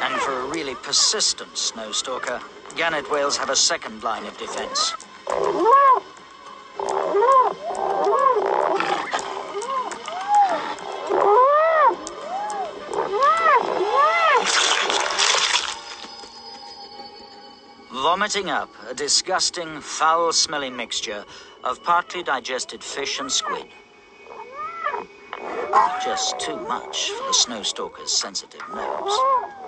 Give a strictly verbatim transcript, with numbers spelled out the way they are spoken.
And for a really persistent SnowStalker, Gannetwhales have a second line of defense. Vomiting up a disgusting, foul-smelling mixture of partly digested fish and squid. Just too much for the SnowStalker's sensitive nerves.